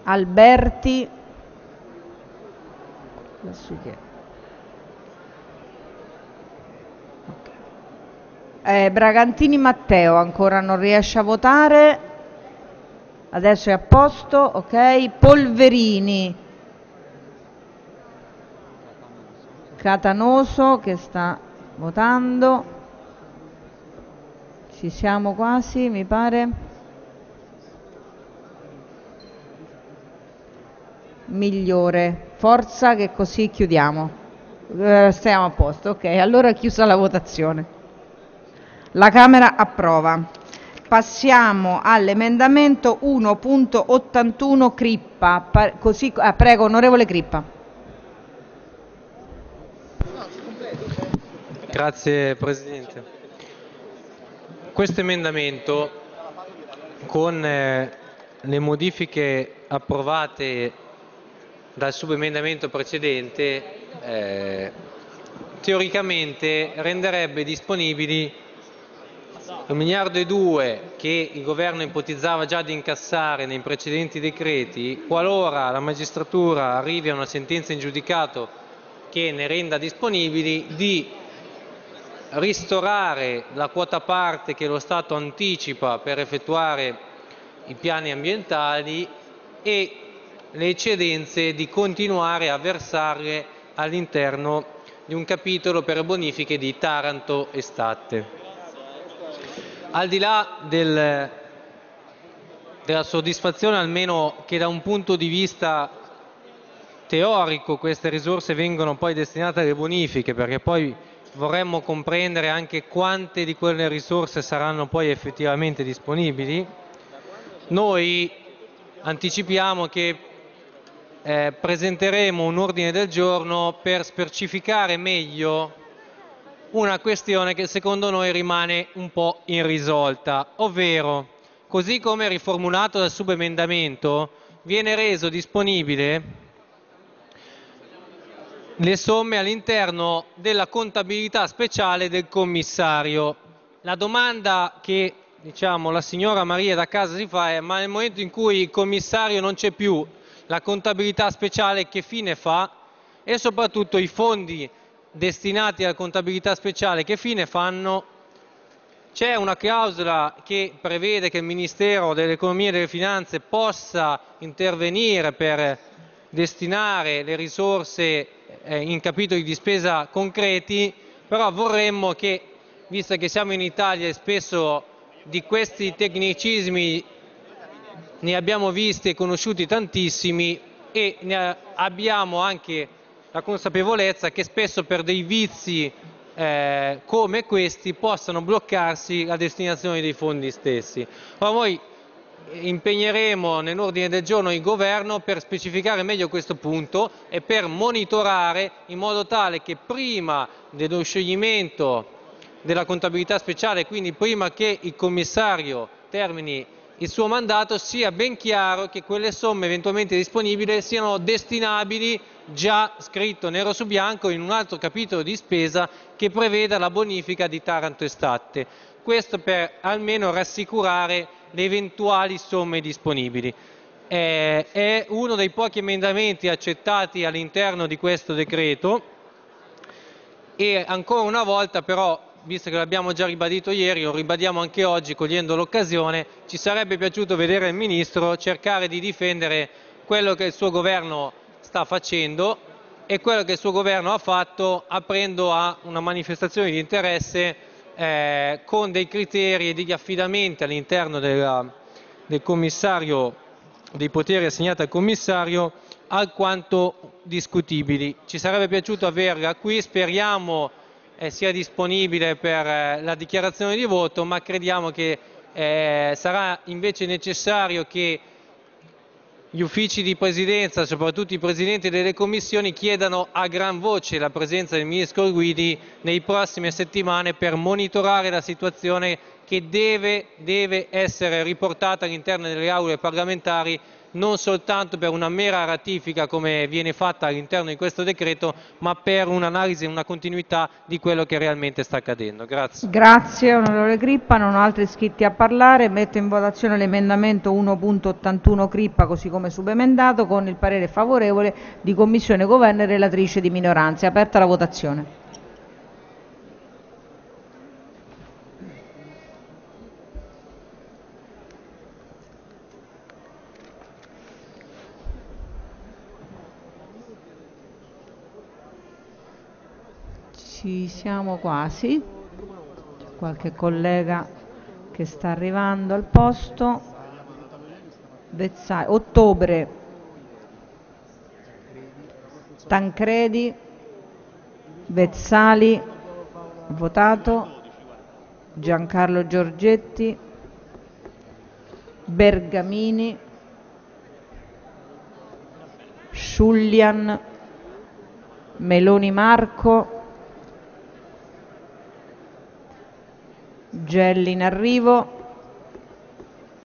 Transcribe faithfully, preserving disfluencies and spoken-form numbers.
Alberti, eh, Bragantini Matteo ancora non riesce a votare, adesso è a posto, ok. Polverini, Catanoso che sta votando, ci siamo quasi mi pare. Migliore, forza che così chiudiamo, eh, stiamo a posto, ok. Allora è chiusa la votazione, la Camera approva. Passiamo all'emendamento uno punto ottantuno Crippa, pa così, ah, prego onorevole Crippa. Grazie Presidente. Questo emendamento, con eh, le modifiche approvate dal subemendamento precedente, eh, teoricamente renderebbe disponibili un miliardo e due che il governo ipotizzava già di incassare nei precedenti decreti, qualora la magistratura arrivi a una sentenza in giudicato che ne renda disponibili, di ristorare la quota parte che lo Stato anticipa per effettuare i piani ambientali e le eccedenze di continuare a versarle all'interno di un capitolo per bonifiche di Taranto e Statte. Al di là del, della soddisfazione, almeno che da un punto di vista teorico queste risorse vengono poi destinate alle bonifiche, perché poi vorremmo comprendere anche quante di quelle risorse saranno poi effettivamente disponibili, noi anticipiamo che eh, presenteremo un ordine del giorno per specificare meglio una questione che secondo noi rimane un po' irrisolta, ovvero, così come riformulato dal subemendamento, viene reso disponibile le somme all'interno della contabilità speciale del commissario. La domanda che diciamo, la signora Maria da casa si fa è: ma nel momento in cui il commissario non c'è più, la contabilità speciale che fine fa? E soprattutto i fondi destinati alla contabilità speciale che fine fanno? C'è una clausola che prevede che il Ministero dell'Economia e delle Finanze possa intervenire per destinare le risorse in capitoli di spesa concreti, però vorremmo che, visto che siamo in Italia e spesso di questi tecnicismi ne abbiamo visti e conosciuti tantissimi, e ne abbiamo anche la consapevolezza che spesso per dei vizi eh, come questi possano bloccarsi la destinazione dei fondi stessi. Ma noi impegneremo nell'ordine del giorno il governo per specificare meglio questo punto e per monitorare in modo tale che prima dello scioglimento della contabilità speciale, quindi prima che il commissario termini il suo mandato, sia ben chiaro che quelle somme eventualmente disponibili siano destinabili, già scritto nero su bianco, in un altro capitolo di spesa che preveda la bonifica di Taranto e Statte. Questo per almeno rassicurare le eventuali somme disponibili. Eh, è uno dei pochi emendamenti accettati all'interno di questo decreto e ancora una volta però, visto che l'abbiamo già ribadito ieri, lo ribadiamo anche oggi cogliendo l'occasione, ci sarebbe piaciuto vedere il Ministro cercare di difendere quello che il suo governo sta facendo e quello che il suo governo ha fatto aprendo a una manifestazione di interesse eh, con dei criteri e degli affidamenti all'interno del commissario, dei poteri assegnati al commissario, alquanto discutibili. Ci sarebbe piaciuto averla qui, speriamo eh, sia disponibile per eh, la dichiarazione di voto, ma crediamo che eh, sarà invece necessario che gli uffici di presidenza, soprattutto i presidenti delle commissioni, chiedano a gran voce la presenza del Ministro Guidi nei prossime settimane per monitorare la situazione che che deve, deve essere riportata all'interno delle aule parlamentari, non soltanto per una mera ratifica come viene fatta all'interno di questo decreto, ma per un'analisi e una continuità di quello che realmente sta accadendo. Grazie. Grazie onorevole Crippa, non ho altri iscritti a parlare. Metto in votazione l'emendamento uno punto ottantuno Crippa così come subemendato con il parere favorevole di Commissione, Governo e relatrice di minoranza. È aperta la votazione. Ci siamo quasi, qualche collega che sta arrivando al posto. Vezzali, Ottobre, Tancredi, Vezzali, votato, Giancarlo Giorgetti, Bergamini, Sciulian, Meloni Marco, Gelli in arrivo,